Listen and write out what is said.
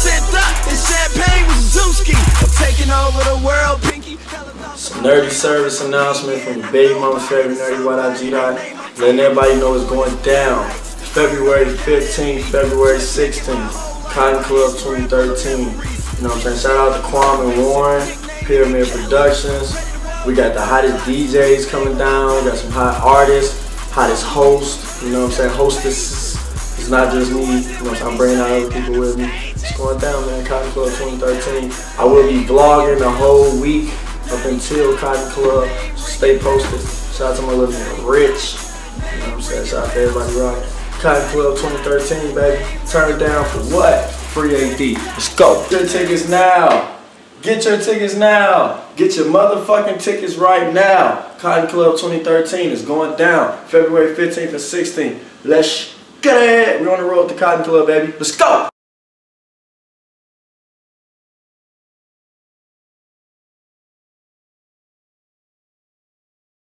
sent up and champagne with Zewski. I'm taking over the world, Pinky. Some nerdy service announcement from Baby Mama's favorite nerdy YG Dot. Letting everybody know it's going down. February 15th, February 16th. Cotton Club 2013. You know what I'm saying? Shout out to Kwame Warren, Pyramid Productions. We got the hottest DJs coming down. We got some hot artists, hottest hosts. You know what I'm saying? Hostess. It's not just me. You know what I'm saying? I'm bringing out other people with me. It's going down, man. Cotton Club 2013. I will be vlogging the whole week up until Cotton Club. So stay posted. Shout out to my little nigga Rich. You know what I'm saying? Shout out to everybody rocking. Cotton Club 2013, baby. Turn it down for what? Free AD. Let's go. Get your tickets now. Get your tickets now. Get your motherfucking tickets right now. Cotton Club 2013 is going down February 15th and 16th. Let's get it. We're on the road to Cotton Club, baby. Let's go.